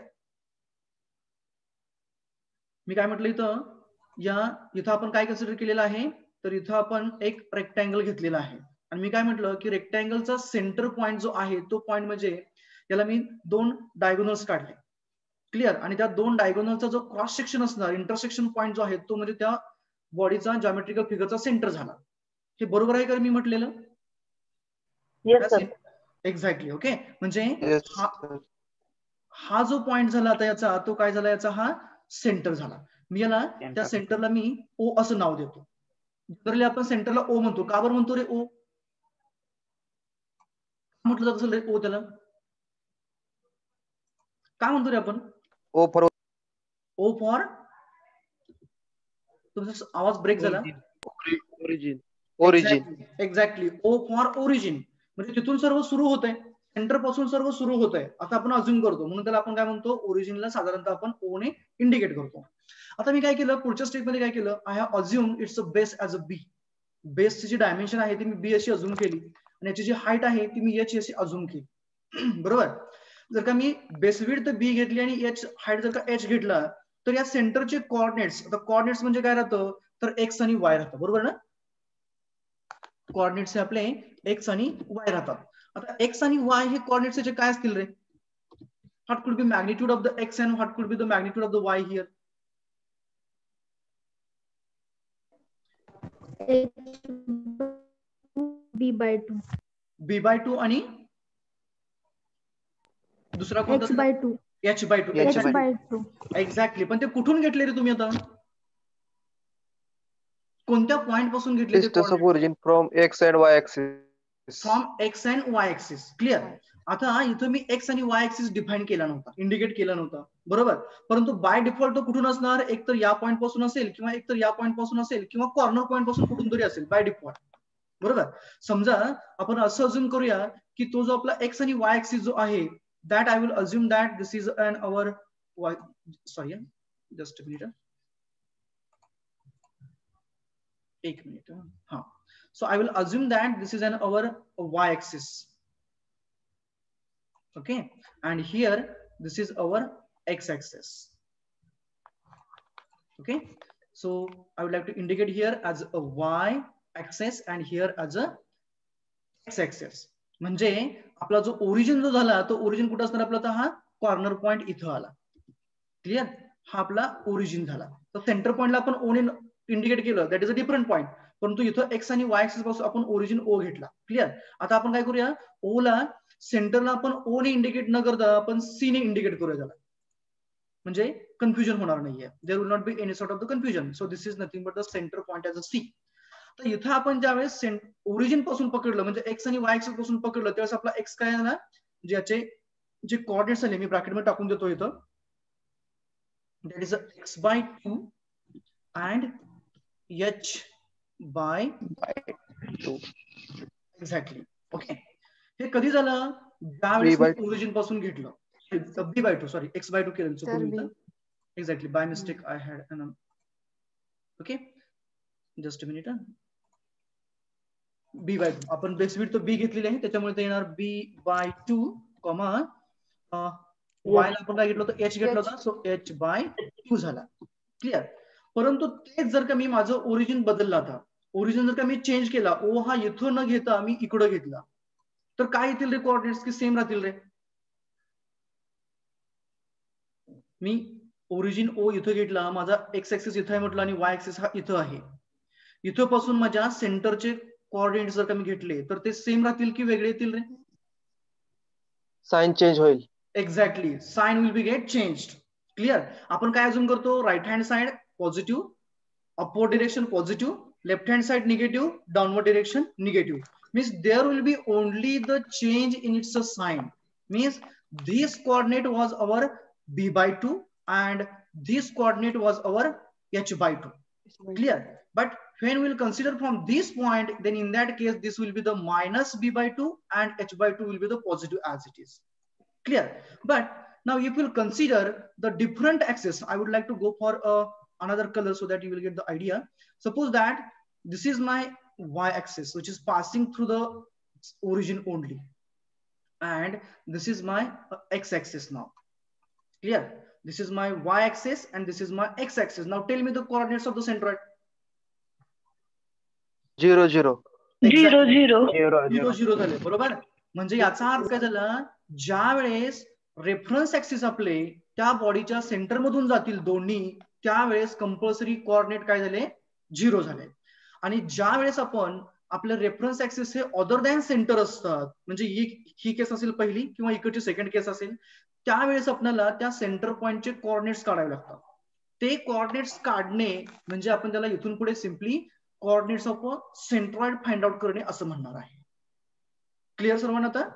मी काय म्हटलं इथं या इथं आपण काय कन्सिडर केलेलं आहे तर इथं आपण एक रेक्टँगल घेतलेला आहे आणि मी काय म्हटलं की रेक्टँगलचा सेंटर पॉइंट जो आहे तो पॉइंट म्हणजे याला मी दोन डायगोनल्स काढले. क्लिअर? आणि त्या दोन डायगोनलचा जो क्रॉस सेक्शन असणार इंटरसेक्शन पॉइंट जो आहे तो म्हणजे त्या बॉडीचा जॉमेट्रिकल फिगरचा सेंटर झाला. हे बरोबर आहे का मी म्हटलेलं? एक्झॅक्टली. ओके, म्हणजे हा हा जो पॉइंट झाला आता याचा तो काय झाला याचा हा सेंटर झाला. मी याला त्या सेंटरला मी ओ असं नाव देतो. जनरली आपण सेंटरला ओ म्हणतो. का बरं म्हणतो रे ओ? म्हटलं जात असेल रे ओ त्याला? काय म्हणतो रे आपण? ओ फॉर ओ फॉर तुमचा आवाज ब्रेक झाला. Origin. Origin. Exactly. O for origin म्हणजे तिथून सर्व सुरू होत आहे, सेंटर पासून सर्व सुरू होत आहे आता आपण अज्युम करतो म्हणून त्याला आपण काय म्हणतो ओरिजिनला साधारणतः आपण ओ ने इंडिकेट करतो. आता मी काय केलं पुढच्या स्टेप मध्ये काय केलं I have assume it's a base as a B. बेसची जी डायमेन्शन आहे ती मी बी अशी अज्युम केली आणि याची जी हाईट आहे ती मी एच अशी अज्युम केली. बरोबर? जर का मी बेस विड्थ बी घेतली आणि एच हाईट जर का एच घेतला तर या सेंटरचे कोऑर्डिनेट्स आता कोऑर्डिनेट्स म्हणजे काय राहतं तर एक्स आणि वाय राहतं. बरोबर ना? कोऑर्डिनेट्स आपले एक्स आणि वाय राहतात. आता एक्स आणि वाय हे कोऑर्डिनेट्स काय असतील रे? What could be magnitude of the X and what could be the magnitude of the Y here? B by two. B by two आणि दुसरा कोणता? H by two. H by two. H by two. Exactly. पण ते कुठून घेतले रे तुम्ही आता? कोणत्या पॉइंट पासून घेतले? Distance of origin from X and Y axis. From X and Y axis. Clear? आता इथं मी एक्स आणि वाय ऍक्सिस डिफाईन केला नव्हता, इंडिकेट केला नव्हता. बरोबर? परंतु बाय डिफॉल्ट तो कुठून असणार एक तर या पॉइंट पासून असेल किंवा एक तर या पॉइंट पासून असेल किंवा कॉर्नर पॉइंट पासून कुठून तरी असेल बाय डिफॉल्ट. बरोबर? समजा आपण असं अज्युम करूया की तो जो आपला एक्स आणि वाय ऍक्सिस जो आहे that I will assume that this is an our y sorry just a minute एक मिनिट हा so I will assume that this is an our y axis. Okay, and here this is our x axis. Okay, so I would like to indicate here as a y axis and here as a x axis. म्हणजे आपला जो origin जो झाला तो origin कुठं असणार आपला? हा कॉर्नर पॉइंट इथं आला. क्लिअर? हा आपला ओरिजिन झाला. तर सेंटर पॉइंटला आपण ओ ने इंडिकेट केलं, that is a different point. परंतु इथं एक्स आणि वाय ऍक्सिस पासून आपण ओरिजिन ओ घेतला. क्लिअर? आता आपण काय करूया ओ ला सेंटरला आपण ओ ने इंडिकेट न करता आपण सी ने इंडिकेट करूया त्याला, म्हणजे कन्फ्युजन होणार नाहीये. There will not be any sort of the confusion. So this is nothing but the centre point as a C. तर इथं आपण ज्यावेळेस ओरिजिन पासून पकडलं म्हणजे एक्स आणि वाय ऍक्सिस पासून पकडलं त्यावेळेस आपला एक्स काय ना ज्याचे जे कोऑर्डिनेट्स आले मी ब्रॅकेट मध्ये टाकून देतो इथं, that is X by two and H by two. Exactly. Okay, हे कधी झालं ज्यावेळेस ओरिजिन पासून घेतलं. B by two sorry X by two केलं Sir, चुकून B. इथं. Exactly by mistake I had okay just a minute. B by two आपण बेस विड्थ बी घेतलेली आहे त्याच्यामुळे ते येणार B by two comma Y ला आपण काय घेतलं होतं एच घेतलं होतं सो एच बाय टू झाला. क्लिअर. परंतु तेच जर का मी माझं ओरिजिन बदलला आता ओरिजिन जर का मी चेंज केला ओ हा इथं न घेता मी इकडं घेतला तर काय येतील रे कोऑर्डिनेट्स की सेम राहतील रे. मी ओरिजिन ओ इथं घेतला माझा एक्स ऍक्सिस इथं आहे म्हटलं आणि वाय ऍक्सिस हा इथं आहे. इथं पासून माझ्या सेंटरचे कोऑर्डिनेट जर का मी घेतले तर ते सेम राहतील की वेगळे येतील रे. साइन चेंज होईल. Exactly sign will be get changed. Clear. आपण काय अजून करतो right hand side positive upward direction positive left hand side negative downward direction negative means there will be only the change in its sign means this coordinate was our b by two and this coordinate was our h by two. Clear. But when we'll consider from this point then in that case this will be the minus b by two and h by two will be the positive as it is. Clear. But now if we'll consider the different axis I would like to go for a, another color so that you will get the idea. Suppose that this is my y-axis which is passing through the origin only and this is my uh, x-axis now. Clear. This is my y-axis and this is my x-axis. Now tell me the coordinates of the centroid. Zero zero zero zero zero zero झाले बरोबर. म्हणजे याचा अर्थ काय झाला ज्या वेळेस reference axis आपले त्या बॉडीच्या सेंटर मधून जातील दोन्ही त्यावेळेस कंपल्सरी कोऑर्डिनेट काय झाले झिरो झाले. आणि ज्या वेळेस आपण आपलं रेफरन्स ऍक्सिस हे अदर दॅन सेंटर असतात म्हणजे ही ही केस असेल पहिली किंवा इकडची सेकंड केस असेल त्यावेळेस आपल्याला त्या सेंटर पॉइंटचे कोऑर्डिनेट्स काढावे लागतात. ते कोऑर्डिनेट्स काढणे म्हणजे आपण त्याला इथून पुढे simply coordinates of a centroid find out करणे असं म्हणणार आहे. क्लिअर सर्वांना आता.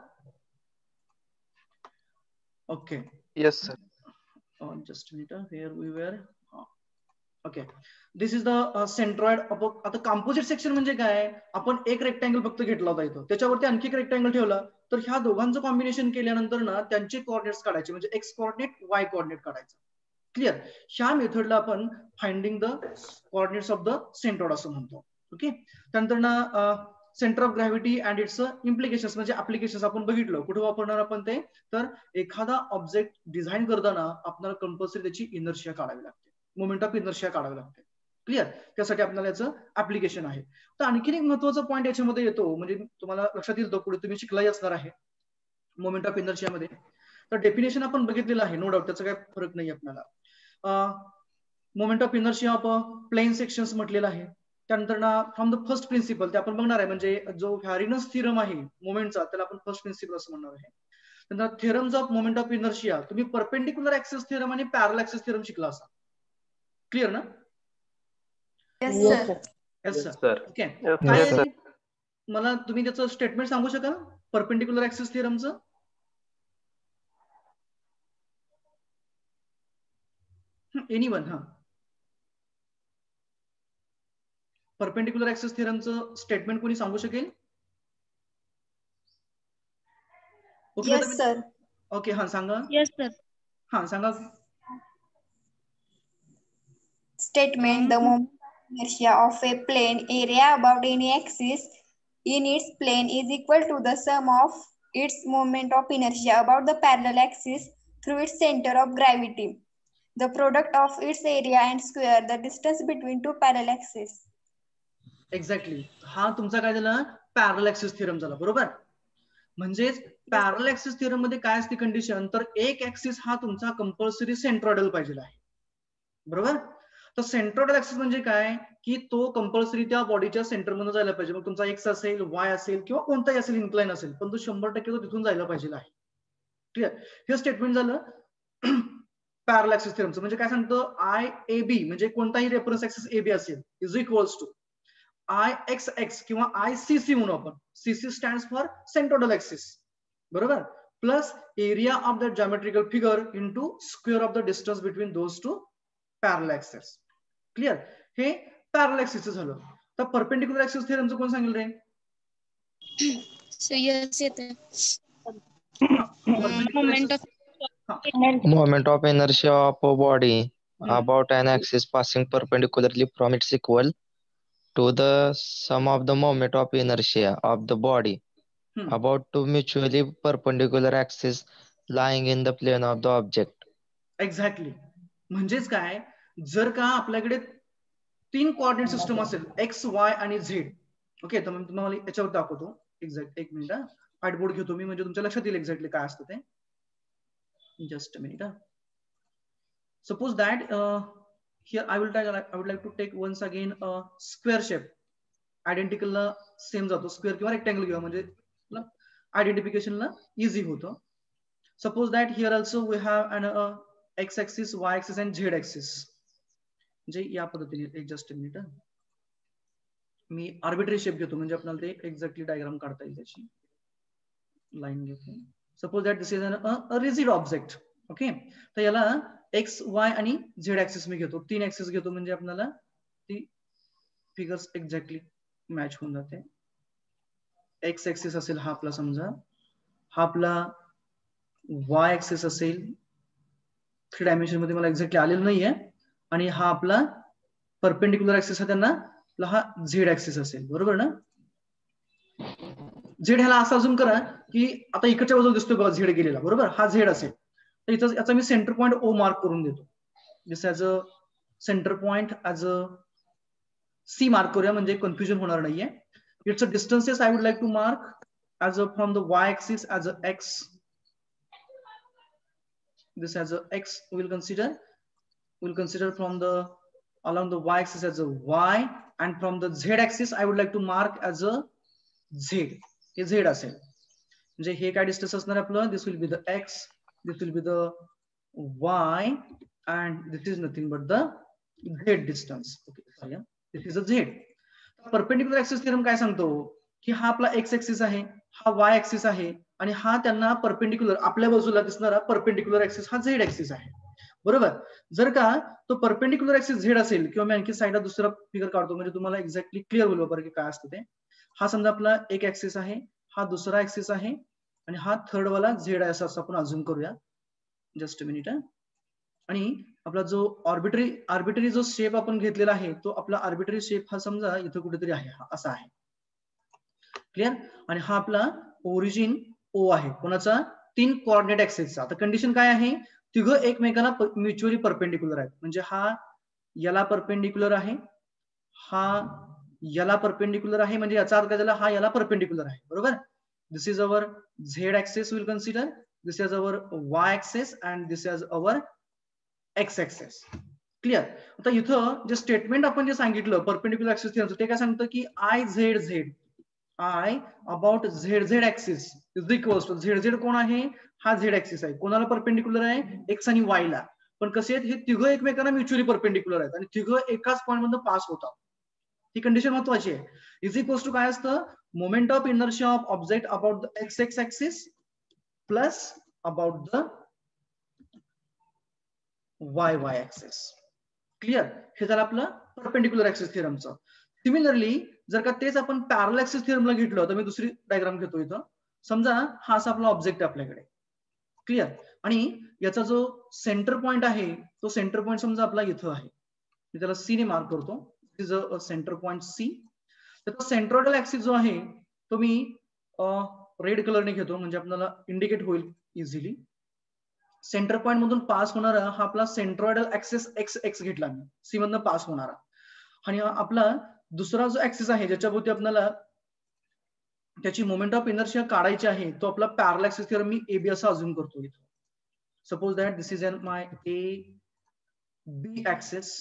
Okay yes sir. Just minute here we were okay this is the centroid. आता कंपोजिट सेक्शन म्हणजे काय आपण एक रेक्टँगल फक्त घेतला होता इथं त्याच्यावरती आणखी एक रेक्टँगल ठेवला तर ह्या दोघांचं कॉम्बिनेशन केल्यानंतर ना त्यांचे कोऑर्डिनेट्स काढायचे म्हणजे एक्स कोऑर्डिनेट वाय कोऑर्डिनेट काढायचं. क्लिअर. ह्या मेथडला आपण finding the coordinates of the centroid असं म्हणतो. ओके. त्यानंतर ना centre of gravity and its implications म्हणजे ऍप्लिकेशन्स आपण बघितलं कुठे वापरणार आपण ते तर एखादा ऑब्जेक्ट डिझाईन करताना आपल्याला कंपल्सरी त्याची इनर्शिया काढावी लागते मोमेंट ऑफ इनर्शिया काढावी लागते. क्लिअर. त्यासाठी आपल्याला याचं ऍप्लिकेशन आहे. तर आणखीन एक महत्वाचा पॉईंट याच्यामध्ये येतो म्हणजे तुम्हाला लक्षात येईल तो पुढे तुम्ही शिकलाही असणार आहे मोमेंट ऑफ इनर्शिया मध्ये. तर डेफिनेशन आपण बघितलेलं आहे नो डाऊट त्याचा काही फरक नाही आपल्याला. Moment of inertia of plane sections म्हटलेलं आहे. त्यानंतर ना फ्रॉम द फर्स्ट प्रिन्सिपल ते आपण बघणार आहे म्हणजे जो व्हॅरिनस थिरम आहे मोमेंटचा त्याला आपण फर्स्ट प्रिन्सिपल असं म्हणणार आहे. त्यानंतर theorems of moment of inertia तुम्ही परपेंडिक्युलर ऍक्सिस थिरम आणि पॅरल ऍक्सिस थिरम शिकला असा. क्लिअर ना. Yes, sir. Yes sir. Okay. मला तुम्ही त्याचं स्टेटमेंट सांगू शकाल परपेंडिक्युलर ऍक्सिस थिरमचं. एनीवन. हा परपेंडिक्युलर ऍक्सिस थिरमचं स्टेटमेंट कोणी सांगू शकेल. Yes, sir. ओके हा सांगा. Yes sir. हा सांगा. Statement: the moment of inertia of a plane area about any axis in its plane is equal to the sum of its moment of inertia about the parallel axis through its center of gravity. The product of its area and square the distance between two parallel axes. Exactly. हा तुमचा काय झाला पॅरल axis theorem झाला बरोबर. म्हणजेच पॅरल axis theorem मध्ये काय असते कंडिशन तर एक ऍक्सिस हा तुमचा कंपल्सरी सेंट्रॉइडल पाहिजे आहे बरोबर. तर सेंट्रॉइडल ऍक्सिस म्हणजे काय की तो कंपल्सरी त्या बॉडीच्या सेंटर मधून जायला पाहिजे. मग तुमचा एक्स असेल वाय असेल किंवा कोणताही असेल इन्क्लाइन असेल पण तो शंभर टक्के तो तिथून जायला पाहिजे आहे. क्लिअर. हे स्टेटमेंट झालं पॅरल ऍक्सिस थिरमचं. म्हणजे काय सांगतं आय ए बी म्हणजे कोणताही रेफरन्स ऍक्सिस ए बी असेल is equals to I X X किंवा आय सी सी म्हणू आपण. CC stands for centroidal axis बरोबर plus area of the geometrical figure into square of the distance between those two parallel axis. Clear. हे parallel axis झालं. तर perpendicular axis थिअरमचं कोण सांगेल रे. So yes, येते. Moment of Moment of inertia of a body Hmm. about an axis passing perpendicularly from its equal to the sum of the moment of inertia of the body Hmm. about two mutually perpendicular axes lying in the plane of the object. Exactly. म्हणजेच काय, जर का आपल्याकडे तीन coordinate system असेल X Y आणि Z, okay, तर मी तुम्हाला याच्यावर दाखवतो एक्झॅक्ट. एक मिनिट, व्हाईट घेतो मी, म्हणजे तुमच्या लक्षात येईल एक्झॅक्टली काय असतं ते. Just a minute. Suppose that here I will I would like to take once again a square shape. आयडेंटिकलला सेम जातो, स्क्वेअर किंवा रेक्टँगल किंवा म्हणजे आयडेंटिफिकेशनला इझी होतं. Suppose that here also we have an X axis, Y axis and Z axis. म्हणजे या पद्धतीने, एक जस्ट मिनिट, मी आर्बिट्ररी शेप घेतो म्हणजे आपल्याला ते एक्झॅक्टली डायग्राम काढता येईल त्याची. लाईन घेतो. Suppose that this is a rigid object. Okay, तर याला एक्स वाय आणि झेड ऍक्सिस मी घेतो, तीन ऍक्सिस घेतो म्हणजे आपल्याला ती फिगर्स एक्झॅक्टली मॅच होऊन जाते. एक्स ऍक्सिस असेल हा आपला, समजा हा आपला वाय ऍक्सिस असेल, थ्री डायमेन्शन मध्ये मला एक्झॅक्टली आलेलं नाहीये, आणि हा आपला परपेंडिक्युलर ऍक्सिस आहे त्यांना, हा झेड ऍक्सिस असेल, बरोबर ना. झेड ह्याला असं अजून करा की आता इकडच्या बाजूला दिसतोय बघा झेड गेलेला, बरोबर, हा झेड असेल, तर इथं याचा मी सेंटर पॉईंट ओ मार्क करून देतो. This as a centre point, as a C mark करूया म्हणजे कन्फ्युजन होणार नाहीये. It's a distances I would like to mark as a from the Y axis as a X. This as a x we'll consider, we'll consider from the along the y axis as a y, and from the z axis I would like to mark as a z. हे z असेल, म्हणजे हे काय distance असणार आपलं, this will be the x, this will be the y, and this is nothing but the z distance. Okay, sorry, this is a z. Perpendicular axis theorem काय सांगतो की हा आपला एक्स ऍक्सिस आहे, हा वाय ऍक्सिस आहे, आणि हा त्यांना परपेंडिक्युलर आपल्या बाजूला दिसणारा परपेंडिक्युलर ऍक्सिस हा झेड ऍक्सिस आहे, बरोबर. जर का तो परपेंडिक्युलर ऍक्सिस झेड असेल, किंवा मी आणखी साईडला दुसरा फिगर काढतो म्हणजे तुम्हाला एक्झॅक्टली क्लिअर होईल बरं की काय असतं ते. हा समजा आपला एक ऍक्सिस आहे, हा दुसरा ऍक्सिस आहे, आणि हा थर्ड वाला झेड आहे असं आपण अजून करूया. Just minute. आणि आपला जो ऑर्बिटरी आर्बिटरी जो शेप आपण घेतलेला आहे, तो आपला आर्बिटरी शेप हा समजा इथं कुठेतरी आहे, हा असा आहे, क्लिअर. आणि हा आपला ओरिजिन ओ आहे, कोणाचा, तीन कोऑर्डिनेट ऍक्सिसचा. आता कंडिशन काय आहे, तिघं एकमेकांना म्युच्युअली परपेंडिक्युलर आहेत, म्हणजे हा याला परपेंडिक्युलर आहे, हा याला परपेंडिक्युलर आहे, म्हणजे याचा अर्थ काय झाला, हा याला परपेंडिक्युलर आहे, बरोबर. This is our Z axis will consider, this is our Y axis, and this is our X axis. Clear. आता इथं जे स्टेटमेंट आपण जे सांगितलं परपेंडिक्युलर ऍक्सिस थिअरमचं, ते काय सांगतं की I Z Z I about Z Z axis is equals to, Z Z कोण आहे, हा झेड ऍक्सिस आहे, कोणाला परपेंडिक्युलर आहे, एक्स आणि वाय ला. पण कसे आहेत, हे तिघं एकमेकांना म्युच्युअली परपेंडिक्युलर आहेत, आणि तिघं एकाच पॉईंट मधून पास होतात. ही कंडिशन महत्वाची आहे. इज इक्वल्स टू काय असतं, moment of inertia of object about the X X axis plus about the Y Y axis. Clear. हे झालं आपलं परपेंडिक्युलर ऍक्सिस थिअरमचं. सिमिलरली जर का तेच आपण पॅरलल ऍक्सिस थिअरमला घेतलं, तर मी दुसरी डायग्राम घेतो इथं. समजा हा असा आपला ऑब्जेक्ट आहे आपल्याकडे, क्लिअर, आणि याचा जो सेंटर पॉइंट आहे, तो सेंटर पॉइंट समजा आपला इथं आहे, मी त्याला सी ने मार्क करतो, is a centre point C. तर सेंट्रॉइडल ऍक्सिस जो आहे तो मी रेड कलरने घेतो म्हणजे आपल्याला इंडिकेट होईल इझिली. सेंटर पॉइंट मधून पास होणारा हा आपला सेंट्रॉइडल ऍक्सिस एक्स एक्स घेतला मी, सी मधून पास होणारा. आणि आपला दुसरा जो ऍक्सिस आहे ज्याच्याभोवती आपल्याला त्याची मोमेंट ऑफ इनर्शिया काढायची आहे, तो आपला पॅरलल ऍक्सिस थिअरम मी एबी असं अज्युम करतो इथं. Suppose that this is an my A B axis,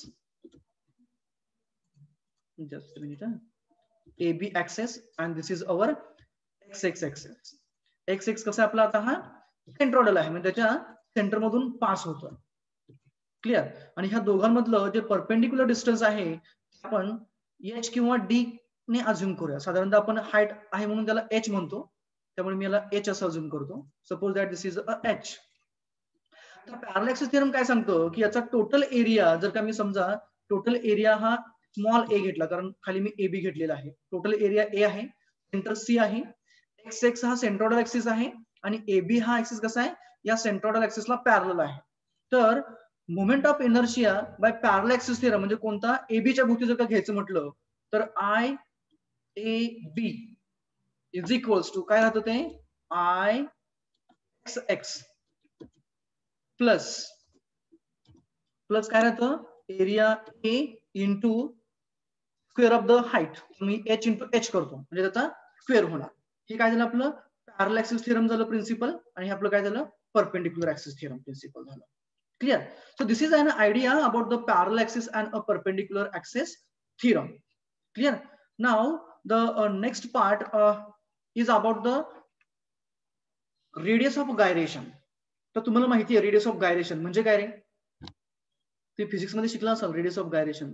just minute, A B axis, and this is our X X axis. X X कसं आपला आता हा सेंट्रॉइडल आहे, म्हणजे त्याच्या सेंटर मधून पास होतं, क्लिअर. आणि ह्या दोघांमधलं जे परपेंडिक्युलर डिस्टन्स आहे आपण एच किंवा डी ने अज्युम करूया. साधारणतः आपण हाईट आहे म्हणून त्याला एच म्हणतो, त्यामुळे मी याला एच असं अज्युम करतो. Suppose that this is a H. तर पॅरलल ऍक्सिस थिअरम काय सांगतो की याचा टोटल एरिया, जर का मी समजा टोटल एरिया हा स्मॉल ए घेतला, कारण खाली मी ए बी घेतलेला आहे, टोटल एरिया ए आहे, सेंटर सी आहे, एक्स एक्स हा सेंट्रॉइडल ऍक्सिस आहे, आणि ए बी हा ऍक्सिस कसा आहे, या सेंट्रॉइडल ऍक्सिसला पॅरलल आहे. तर moment of inertia by parallel axis theorem म्हणजे कोणता, एबीच्या भोवती जर का घ्यायचं म्हटलं तर I A B is equals to काय राहतं ते I X X plus plus काय राहतं area A into square of the height. मी एच इंटू एच करतो म्हणजे त्याचा स्क्वेअर होणार. हे काय झालं आपलं पॅरलल ऍक्सिस थिअरम झालं प्रिन्सिपल, आणि हे आपलं काय झालं परपेंडिक्युलर ऍक्सिस थिअरम प्रिन्सिपल झालं. Clear? So this is an idea about the parallel axis and a perpendicular axis theorem. Clear? Now the uh, next part uh, is about the radius of gyration. तर तुम्हाला माहिती आहे radius of gyration म्हणजे काय रे, ते physics मध्ये शिकला असाल. रेडियस ऑफ गायरेशन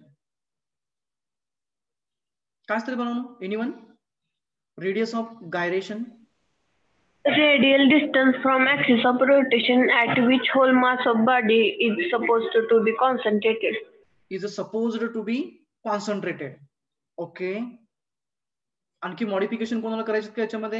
काय असतं बनवणं, anyone? Radius of gyration radial distance from axis of rotation at which whole mass of body is supposed to be concentrated. Is supposed to be concentrated. Okay. आणखी modification कोणाला करायचं का याच्यामध्ये,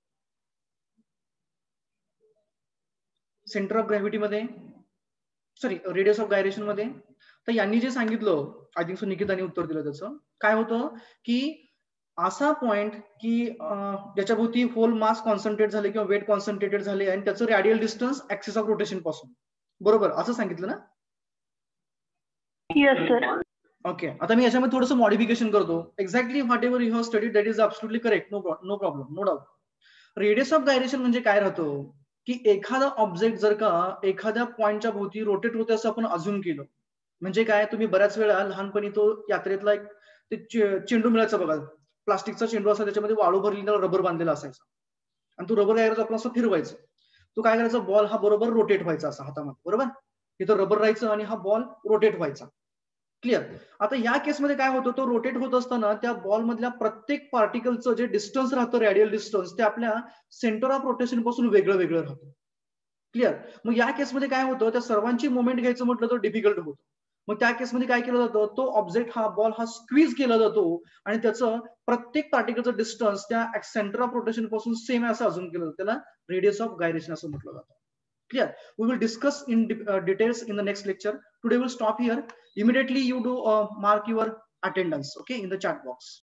centre of gravity मध्ये, sorry radius of gyration मध्ये. तर यांनी जे सांगितलं, आय थिंक सो निकिताने उत्तर दिलं, त्याचं काय होतं की असा पॉइंट की ज्याच्या भोवती होल मास कॉन्सन्ट्रेट झाले किंवा वेट कॉन्सन्ट्रेटेड झाले आणि त्याचं radial distance axis of rotation पासून, बरोबर असं सांगितलं ना? Yes sir. ओके. आता मी याच्यामध्ये थोडंसं मॉडिफिकेशन करतो. Exactly whatever you have studied that is absolutely correct. No no problem, no doubt. Radius of gyration म्हणजे काय राहतं की एखादा ऑब्जेक्ट जर का एखाद्या पॉइंटच्या भोवती रोटेट होते असं आपण अज्युम केलं, म्हणजे काय, तुम्ही बऱ्याच वेळा लहानपणी तो यात्रेतला एक ते चेंडू मिळायचा बघा, प्लास्टिकचा चेंडू असा, त्याच्यामध्ये वाळू भरलेला रबर बांधलेला असायचा, आणि तो रबर काय करायचा आपण असं फिरवायचं, तो काय करायचा बॉल हा बरोबर रोटेट व्हायचा असा हातामध्ये, बरोबर इथं रबर राहायचं आणि हा बॉल रोटेट व्हायचा. क्लिअर? आता या केसमध्ये काय होतं, तो रोटेट होत असताना त्या बॉल मधल्या प्रत्येक पार्टिकलचं जे डिस्टन्स राहतं, रॅडियल डिस्टन्स, ते आपल्या सेंटर ऑफ रोटेशन पासून वेगळं वेगळं राहतं. क्लिअर? मग या केसमध्ये काय होतं, त्या सर्वांची मुवमेंट घ्यायचं म्हटलं तर डिफिकल्ट होतं. मग त्या केसमध्ये काय केलं जातं, तो ऑब्जेक्ट हा बॉल हा स्क्वीज केला जातो आणि त्याचं प्रत्येक पार्टिकलचं डिस्टन्स त्या सेंटर ऑफ रोटेशन पासून सेम आहे असं अजून केलं जातं. त्याला रेडियस ऑफ गायरेशन असं म्हटलं जातं. Clear? We will discuss in uh, details in the next lecture. Today we'll stop here. Immediately you do uh, mark your attendance, okay, in the chat box.